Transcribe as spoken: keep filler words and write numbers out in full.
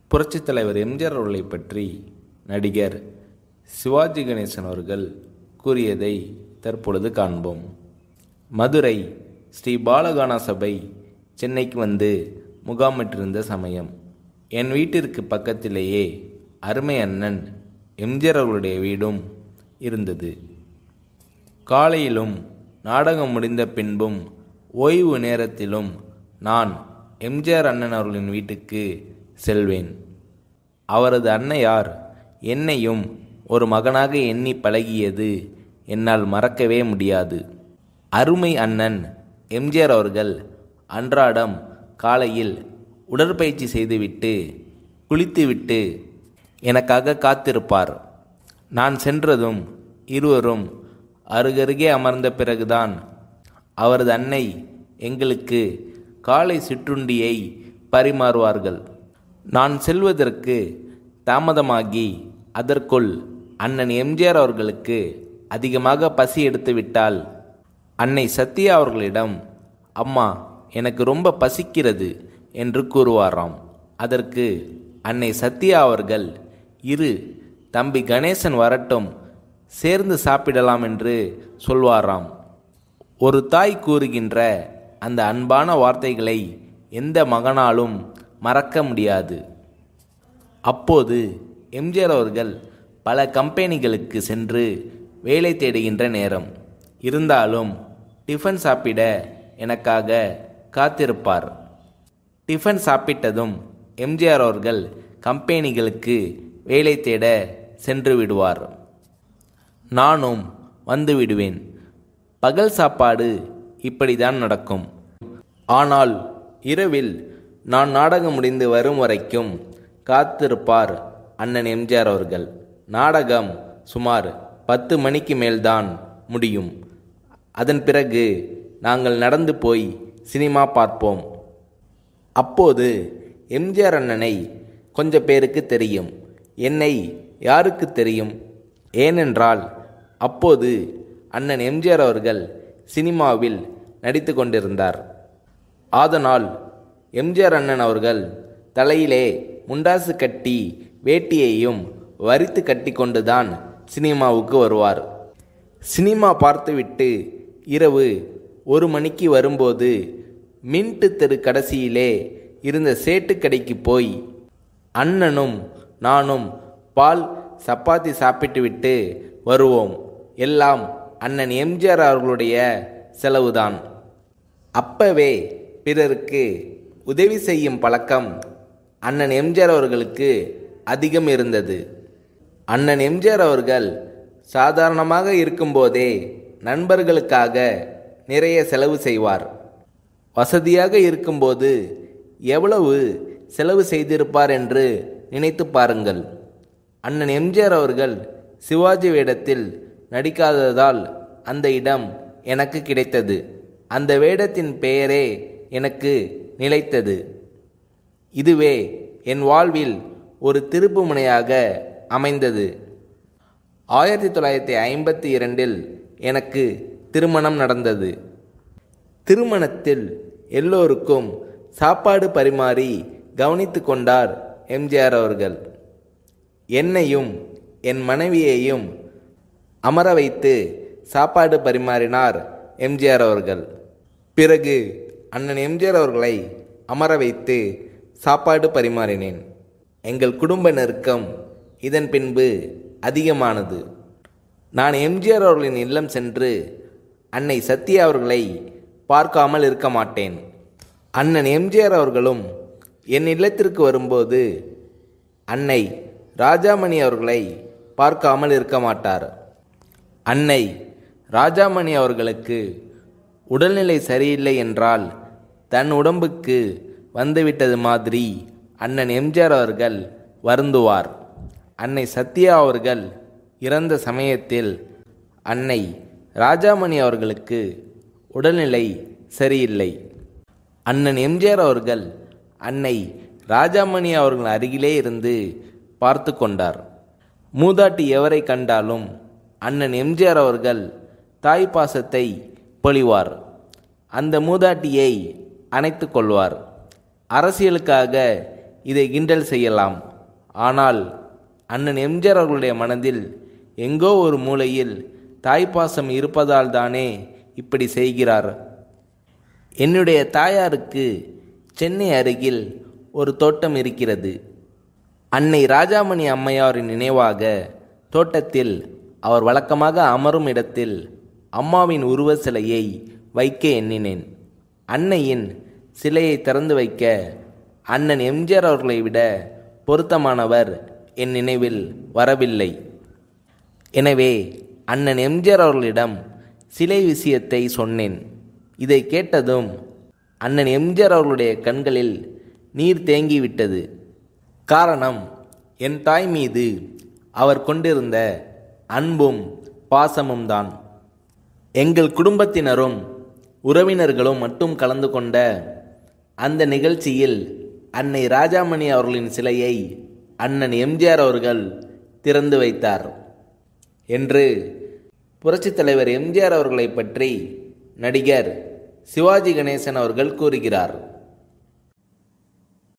புரட்சித் தலைவர் எம்ஜிஆர் அவர்களை பற்றி நடிகர் சிவாஜி கணேசன் அவர்கள் கூறியதை தற்பொழுது காண்போம். மதுரை ஸ்ரீ பாலகானா சபை சென்னைக்கு வந்து முகாமிட்டிருந்த சமயம் என் வீட்டிற்கு பக்கத்திலேயே அருமை அண்ணன் எம்ஜிஆர் அவர்களுடைய வீடும் இருந்தது. காலையிலும் நாடகம் முடிந்த பின்பும் ஓய்வு நேரத்திலும் நான் எம்ஜிஆர் அண்ணன் அவர்களின் வீட்டுக்கு செல்வேன். அவரது அன்னையார் என்னையும் ஒரு மகனாக எண்ணி பழகியது என்னால் மறக்கவே முடியாது. அருமை அண்ணன் எம்ஜிஆர் அவர்கள் அன்றாடம் காலையில் உடற்பயிற்சி செய்துவிட்டு குளித்துவிட்டு எனக்காக காத்திருப்பார். நான் சென்றதும் இருவரும் அருகருகே அமர்ந்த பிறகுதான் அவரது அன்னை எங்களுக்கு காலை சிற்றுண்டியை பரிமாறுவார்கள். நான் செல்வதற்கு தாமதமாகி அதற்குள் அண்ணன் எம்ஜிஆர் அவர்களுக்கு அதிகமாக பசி எடுத்துவிட்டால் அன்னை சத்யா அவர்களிடம், அம்மா எனக்கு ரொம்ப பசிக்கிறது என்று கூறுவாராம். அதற்கு அன்னை சத்யா அவர்கள், இரு தம்பி கணேசன் வரட்டும், சேர்ந்து சாப்பிடலாம் என்று சொல்வாராம். ஒரு தாய் கூறுகின்ற அந்த அன்பான வார்த்தைகளை எந்த மகனாலும் மறக்க முடியாது. அப்போது எம்ஜிஆர் அவர்கள் பல கம்பெனிகளுக்கு சென்று வேலை தேடுகின்ற நேரம். இருந்தாலும் டிஃபன் சாப்பிட எனக்காக காத்திருப்பார். டிஃபன் சாப்பிட்டதும் எம்ஜிஆர் அவர்கள் கம்பெனிகளுக்கு வேலை தேட சென்று விடுவார். நானும் வந்து விடுவேன். பகல் சாப்பாடு இப்படிதான் நடக்கும். ஆனால் இரவில் நான் நாடகம் முடிந்து வரும் வரைக்கும் காத்திருப்பார் அண்ணன் எம்ஜிஆர் அவர்கள். நாடகம் சுமார் பத்து மணிக்கு மேல்தான் முடியும். அதன் பிறகு நாங்கள் நடந்து போய் சினிமா பார்ப்போம். அப்போது எம்ஜிஆர் அண்ணனை கொஞ்சம் பேருக்கு தெரியும். என்னை யாருக்கு தெரியும்? ஏனென்றால் அப்போது அண்ணன் எம்ஜிஆர் அவர்கள் சினிமாவில் நடித்து கொண்டிருந்தார். ஆதனால் எம்ஜிஆர் அண்ணன் அவர்கள் தலையிலே முண்டாசு கட்டி வேட்டியையும் வரித்து கட்டி கொண்டுதான் சினிமாவுக்கு வருவார். சினிமா பார்த்துவிட்டு இரவு ஒரு மணிக்கு வரும்போது மின்ட்டு தெரு கடைசியிலே இருந்த சேட்டு கடைக்கு போய் அண்ணனும் நானும் பால் சப்பாத்தி சாப்பிட்டுவிட்டு வருவோம். எல்லாம் அண்ணன் எம்ஜிஆர் அவர்களுடைய செலவுதான். அப்பவே பிறருக்கு உதவி செய்யும் பழக்கம் அண்ணன் எம்ஜிஆர் அவர்களுக்கு அதிகம் இருந்தது. அண்ணன் எம்ஜிஆர் அவர்கள் சாதாரணமாக இருக்கும்போதே நண்பர்களுக்காக நிறைய செலவு செய்வார். வசதியாக இருக்கும்போது எவ்வளவு செலவு செய்திருப்பார் என்று நினைத்து பாருங்கள். அண்ணன் எம்ஜிஆர் அவர்கள் சிவாஜி வேடத்தில் நடிக்காததால் அந்த இடம் எனக்கு கிடைத்தது. அந்த வேடத்தின் பெயரே எனக்கு நிலைத்தது. இதுவே என் வாழ்வில் ஒரு திருப்பு முனையாக அமைந்தது. ஆயிரத்தி தொள்ளாயிரத்தி ஐம்பத்தி இரண்டில் எனக்கு திருமணம் நடந்தது. திருமணத்தில் எல்லோருக்கும் சாப்பாடு பரிமாறி கவனித்து கொண்டார் எம்ஜிஆர் அவர்கள். என்னையும் என் மனைவியையும் அமர வைத்து சாப்பாடு பரிமாறினார் எம்ஜிஆர் அவர்கள். பிறகு அண்ணன் எம்ஜிஆர் அவர்களை அமர வைத்து சாப்பாடு பரிமாறினேன். எங்கள் குடும்ப நெருக்கம் இதன் பின்பு அதிகமானது. நான் எம்ஜிஆர் அவர்களின் இல்லம் சென்று அன்னை சத்யா அவர்களை பார்க்காமல் இருக்க மாட்டேன். அண்ணன் எம்ஜிஆர் அவர்களும் என் இல்லத்திற்கு வரும்போது அன்னை ராஜாமணி அவர்களை பார்க்காமல் இருக்க மாட்டார். அன்னை ராஜாமணி அவர்களுக்கு உடல்நிலை சரியில்லை என்றால் தன் உடம்புக்கு வந்துவிட்டது மாதிரி அண்ணன் எம்ஜிஆர் அவர்கள் வருந்துவார். அன்னை சத்யா அவர்கள் இறந்த சமயத்தில் அன்னை ராஜாமணி அவர்களுக்கு உடல்நிலை சரியில்லை. அண்ணன் எம்ஜிஆர் அவர்கள் அன்னை ராஜாமணி அவர்கள் அருகிலே இருந்து பார்த்து கொண்டார். மூதாட்டி எவரை கண்டாலும் அண்ணன் எம்ஜிஆர் அவர்கள் தாய் பாசத்தை பொழிவார். அந்த மூதாட்டியை அணைத்து கொள்வார். அரசியலுக்காக இதை கிண்டல் செய்யலாம். ஆனால் அண்ணன் எம்ஜிஆர் அவர்களுடைய மனதில் எங்கோ ஒரு மூலையில் தாய்ப்பாசம் இருப்பதால் தானே இப்படி செய்கிறார். என்னுடைய தாயாருக்கு சென்னை அருகில் ஒரு தோட்டம் இருக்கிறது. அன்னை ராஜாமணி அம்மையாரின் நினைவாக தோட்டத்தில் அவர் வழக்கமாக அமரும் இடத்தில் அம்மாவின் உருவ சிலையை வைக்க எண்ணினேன். அன்னையின் சிலையை திறந்து வைக்க அண்ணன் எம்ஜிஆர் அவர்களை விட பொருத்தமானவர் என் நினைவில் வரவில்லை. எனவே அண்ணன் எம்ஜிஆர் அவர்களிடம் சிலை விஷயத்தை சொன்னேன். இதை கேட்டதும் அண்ணன் எம்ஜிஆர் அவர்களுடைய கண்களில் நீர் தேங்கிவிட்டது. காரணம், என் தாய் மீது அவர் கொண்டிருந்த அன்பும் பாசமும் தான். எங்கள் குடும்பத்தினரும் உறவினர்களும் மட்டும் கலந்து கொண்ட அந்த நிகழ்ச்சியில் அன்னை ராஜாமணி அவர்களின் சிலையை அண்ணன் எம்ஜிஆர் அவர்கள் திறந்து வைத்தார் என்று புரட்சித் தலைவர் எம்ஜிஆர் அவர்களை பற்றி நடிகர் சிவாஜி கணேசன் அவர்கள் கூறுகிறார்.